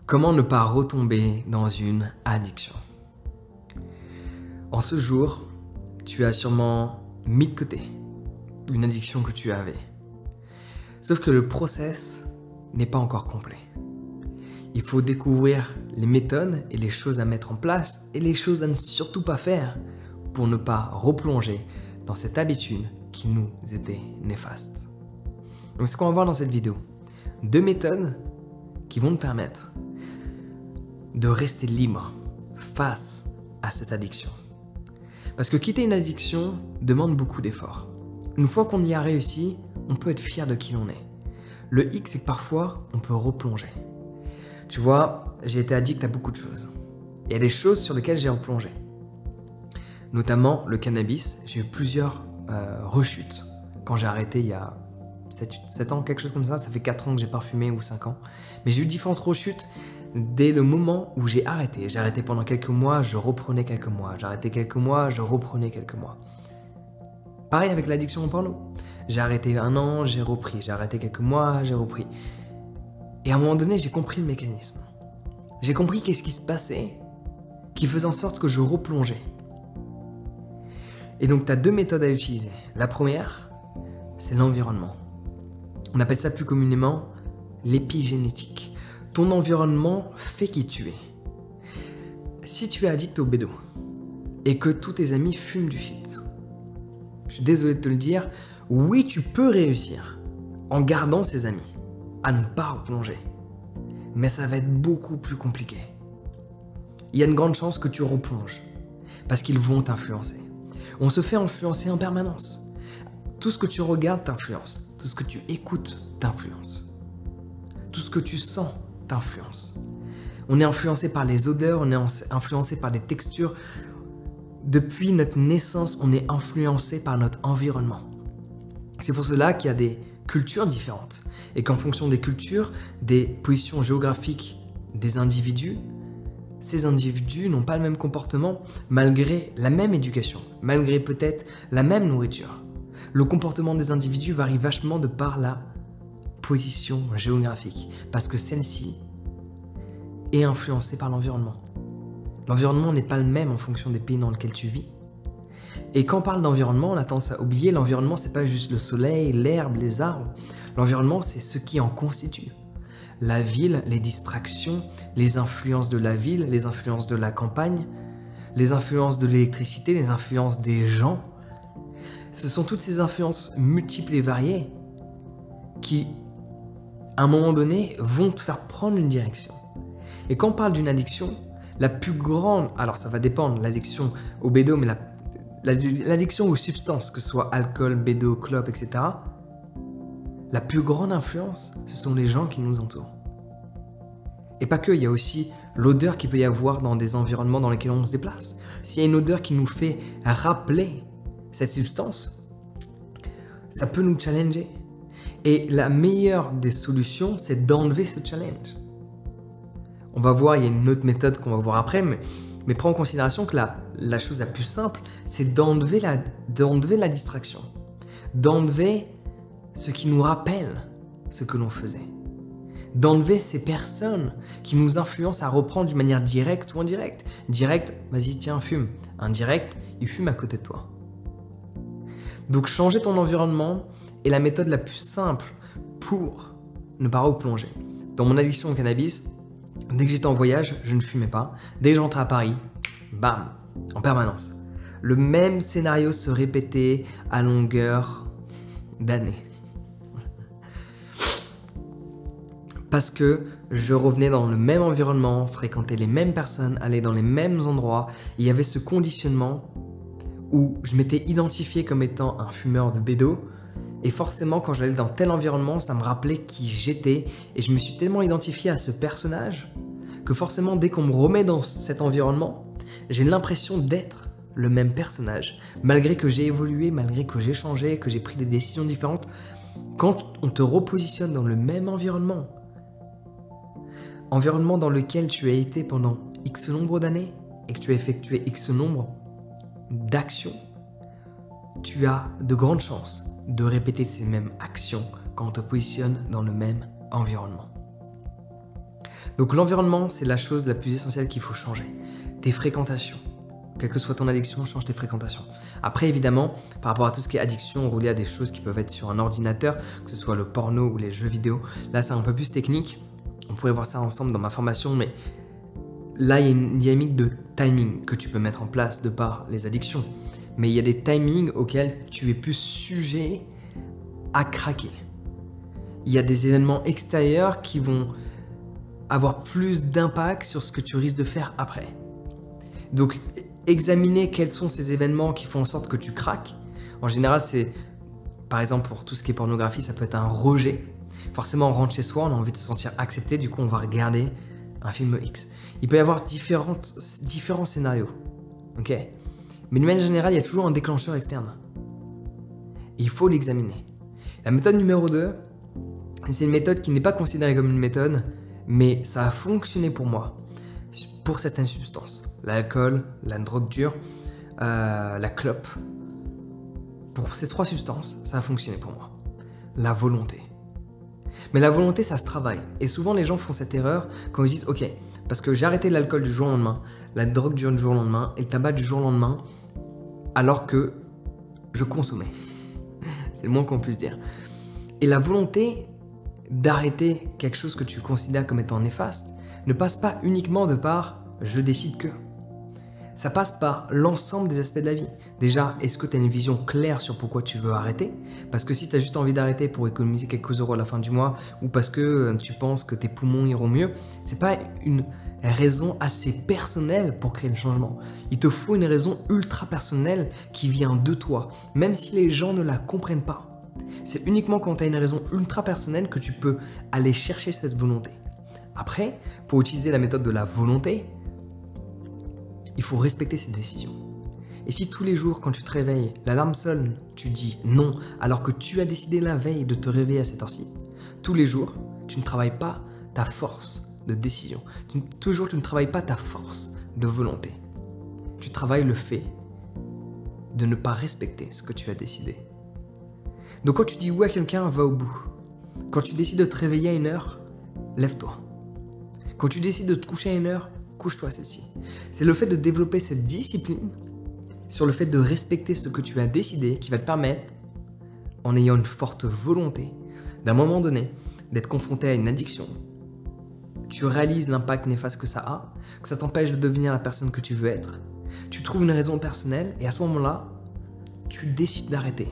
Comment ne pas retomber dans une addiction? En ce jour, tu as sûrement mis de côté une addiction que tu avais. Sauf que le process n'est pas encore complet. Il faut découvrir les méthodes et les choses à mettre en place et les choses à ne surtout pas faire pour ne pas replonger dans cette habitude qui nous était néfaste. Donc ce qu'on va voir dans cette vidéo, 2 méthodes qui vont te permettre de rester libre face à cette addiction. Parce que quitter une addiction demande beaucoup d'efforts. Une fois qu'on y a réussi, on peut être fier de qui l'on est. Le hic, c'est que parfois, on peut replonger. Tu vois, j'ai été addict à beaucoup de choses. Il y a des choses sur lesquelles j'ai replongé. Notamment le cannabis. J'ai eu plusieurs rechutes quand j'ai arrêté il y a 7 ans, quelque chose comme ça. Ça fait 4 ans que j'ai pas fumé ou 5 ans. Mais j'ai eu différentes rechutes dès le moment où j'ai arrêté. J'ai arrêté pendant quelques mois, je reprenais quelques mois. J'ai arrêté quelques mois, je reprenais quelques mois. Pareil avec l'addiction au porno. J'ai arrêté 1 an, j'ai repris. J'ai arrêté quelques mois, j'ai repris. Et à un moment donné, j'ai compris le mécanisme. J'ai compris qu'est-ce qui se passait qui faisait en sorte que je replongeais. Et donc, tu as 2 méthodes à utiliser. La première, c'est l'environnement. On appelle ça plus communément l'épigénétique. Ton environnement fait qui tu es. Si tu es addict au bédo et que tous tes amis fument du shit, je suis désolé de te le dire, oui, tu peux réussir en gardant ses amis à ne pas replonger. Mais ça va être beaucoup plus compliqué. Il y a une grande chance que tu replonges parce qu'ils vont t'influencer. On se fait influencer en permanence. Tout ce que tu regardes t'influence. Tout ce que tu écoutes t'influence. Tout ce que tu sens t'influence. On est influencé par les odeurs, on est influencé par les textures. Depuis notre naissance, on est influencé par notre environnement. C'est pour cela qu'il y a des cultures différentes et qu'en fonction des cultures, des positions géographiques des individus, ces individus n'ont pas le même comportement malgré la même éducation, malgré peut-être la même nourriture. Le comportement des individus varie vachement de par la position géographique parce que celle-ci est influencée par l'environnement. L'environnement n'est pas le même en fonction des pays dans lesquels tu vis. Et quand on parle d'environnement, on a tendance à oublier, l'environnement, c'est pas juste le soleil, l'herbe, les arbres. L'environnement, c'est ce qui en constitue. La ville, les distractions, les influences de la ville, les influences de la campagne, les influences de l'électricité, les influences des gens. Ce sont toutes ces influences multiples et variées qui, à un moment donné, vont te faire prendre une direction. Et quand on parle d'une addiction, la plus grande, alors ça va dépendre, l'addiction au bédo, mais l'addiction aux substances, que ce soit alcool, bédo, clope, etc., la plus grande influence, ce sont les gens qui nous entourent. Et pas que, il y a aussi l'odeur qu'il peut y avoir dans des environnements dans lesquels on se déplace. S'il y a une odeur qui nous fait rappeler cette substance, ça peut nous challenger. Et la meilleure des solutions, c'est d'enlever ce challenge. On va voir, il y a une autre méthode qu'on va voir après, mais prends en considération que la chose la plus simple, c'est d'enlever la distraction, d'enlever ce qui nous rappelle ce que l'on faisait, d'enlever ces personnes qui nous influencent à reprendre d'une manière directe ou indirecte. Direct, vas-y, tiens, fume. Indirect, il fume à côté de toi. Donc changer ton environnement est la méthode la plus simple pour ne pas replonger. Dans mon addiction au cannabis, dès que j'étais en voyage, je ne fumais pas. Dès que j'entrais à Paris, bam, en permanence. Le même scénario se répétait à longueur d'années. Parce que je revenais dans le même environnement, fréquentais les mêmes personnes, allais dans les mêmes endroits. Il y avait ce conditionnement où je m'étais identifié comme étant un fumeur de bédo. Et forcément, quand j'allais dans tel environnement, ça me rappelait qui j'étais. Et je me suis tellement identifié à ce personnage que forcément, dès qu'on me remet dans cet environnement, j'ai l'impression d'être le même personnage. Malgré que j'ai évolué, malgré que j'ai changé, que j'ai pris des décisions différentes, quand on te repositionne dans le même environnement dans lequel tu as été pendant X nombre d'années et que tu as effectué X nombre d'actions, tu as de grandes chances de répéter ces mêmes actions quand on te positionne dans le même environnement. Donc l'environnement, c'est la chose la plus essentielle qu'il faut changer. Tes fréquentations. Quelle que soit ton addiction, change tes fréquentations. Après, évidemment, par rapport à tout ce qui est addiction, relié à des choses qui peuvent être sur un ordinateur, que ce soit le porno ou les jeux vidéo, là, c'est un peu plus technique. On pourrait voir ça ensemble dans ma formation, mais là, il y a une dynamique de timing que tu peux mettre en place de par les addictions. Mais il y a des timings auxquels tu es plus sujet à craquer. Il y a des événements extérieurs qui vont avoir plus d'impact sur ce que tu risques de faire après. Donc, examiner quels sont ces événements qui font en sorte que tu craques. En général, c'est, par exemple, pour tout ce qui est pornographie, ça peut être un rejet. Forcément, on rentre chez soi, on a envie de se sentir accepté, du coup, on va regarder un film X. Il peut y avoir différents scénarios, ok? Mais de manière générale, il y a toujours un déclencheur externe. Et il faut l'examiner. La méthode numéro 2, c'est une méthode qui n'est pas considérée comme une méthode, mais ça a fonctionné pour moi, pour certaines substances. L'alcool, la drogue dure, la clope. Pour ces 3 substances, ça a fonctionné pour moi. La volonté. Mais la volonté, ça se travaille. Et souvent, les gens font cette erreur quand ils disent « Ok, parce que j'ai arrêté l'alcool du jour au lendemain, la drogue dure du jour au lendemain et le tabac du jour au lendemain, alors que je consommais. » C'est le moins qu'on puisse dire. Et la volonté d'arrêter quelque chose que tu considères comme étant néfaste ne passe pas uniquement de par « je décide que ». Ça passe par l'ensemble des aspects de la vie. Déjà, est-ce que tu as une vision claire sur pourquoi tu veux arrêter? Parce que si tu as juste envie d'arrêter pour économiser quelques euros à la fin du mois ou parce que tu penses que tes poumons iront mieux, c'est pas une raison assez personnelle pour créer le changement. Il te faut une raison ultra personnelle qui vient de toi, même si les gens ne la comprennent pas. C'est uniquement quand tu as une raison ultra personnelle que tu peux aller chercher cette volonté. Après, pour utiliser la méthode de la volonté, il faut respecter ses décisions. Et si tous les jours, quand tu te réveilles, l'alarme sonne, tu dis non, alors que tu as décidé la veille de te réveiller à cette heure-ci, tous les jours, tu ne travailles pas ta force de décision. Tous les jours, tu ne travailles pas ta force de volonté. Tu travailles le fait de ne pas respecter ce que tu as décidé. Donc quand tu dis oui à quelqu'un, va au bout. Quand tu décides de te réveiller à une heure, lève-toi. Quand tu décides de te coucher à une heure, couche-toi à celle-ci. C'est le fait de développer cette discipline sur le fait de respecter ce que tu as décidé qui va te permettre, en ayant une forte volonté, d'un moment donné, d'être confronté à une addiction. Tu réalises l'impact néfaste que ça t'empêche de devenir la personne que tu veux être. Tu trouves une raison personnelle et à ce moment-là, tu décides d'arrêter.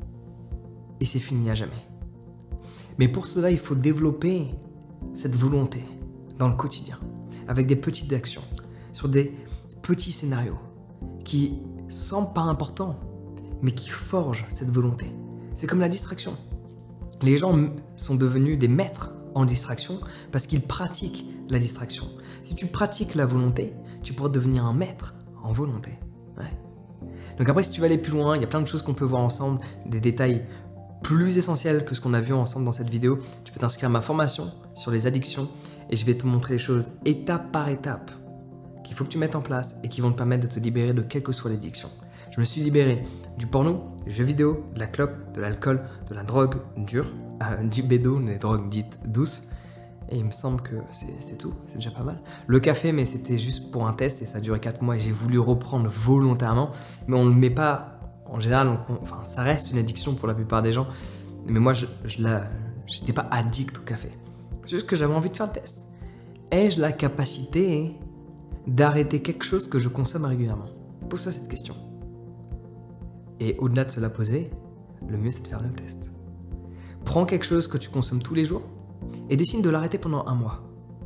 Et c'est fini à jamais. Mais pour cela, il faut développer cette volonté dans le quotidien, avec des petites actions, sur des petits scénarios qui semblent pas importants, mais qui forgent cette volonté. C'est comme la distraction. Les gens sont devenus des maîtres en distraction parce qu'ils pratiquent la distraction. Si tu pratiques la volonté, tu pourras devenir un maître en volonté. Ouais. Donc après, si tu veux aller plus loin, il y a plein de choses qu'on peut voir ensemble, des détails plus essentiels que ce qu'on a vu ensemble dans cette vidéo. Tu peux t'inscrire à ma formation sur les addictions et je vais te montrer les choses étape par étape qu'il faut que tu mettes en place et qui vont te permettre de te libérer de quelle que soit l'addiction. Je me suis libéré du porno, des jeux vidéo, de la clope, de l'alcool, de la drogue dure, du bédo, des drogues dites douces. Et il me semble que c'est tout, c'est déjà pas mal. Le café, mais c'était juste pour un test et ça a duré 4 mois et j'ai voulu reprendre volontairement. Mais on ne le met pas, en général, enfin, ça reste une addiction pour la plupart des gens. Mais moi, je n'étais pas addict au café. C'est juste que j'avais envie de faire le test. Ai-je la capacité d'arrêter quelque chose que je consomme régulièrement? Pose-toi cette question. Et au-delà de se la poser, le mieux c'est de faire le test. Prends quelque chose que tu consommes tous les jours et décide de l'arrêter pendant 1 mois.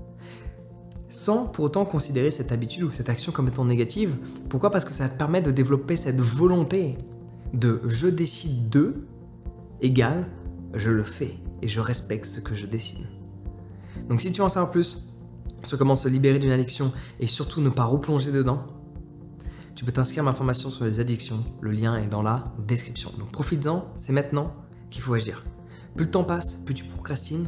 Sans pour autant considérer cette habitude ou cette action comme étant négative. Pourquoi? Parce que ça te permet de développer cette volonté de « je décide de » égale « je le fais et je respecte ce que je décide ». Donc si tu veux en savoir plus sur comment se libérer d'une addiction et surtout ne pas replonger dedans, tu peux t'inscrire à ma formation sur les addictions. Le lien est dans la description. Donc profites-en, c'est maintenant qu'il faut agir. Plus le temps passe, plus tu procrastines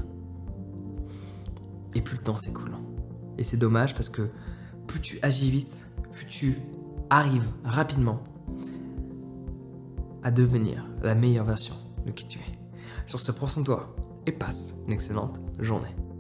et plus le temps s'écoule. Et c'est dommage parce que plus tu agis vite, plus tu arrives rapidement à devenir la meilleure version de qui tu es. Sur ce, prends soin de toi et passe une excellente journée.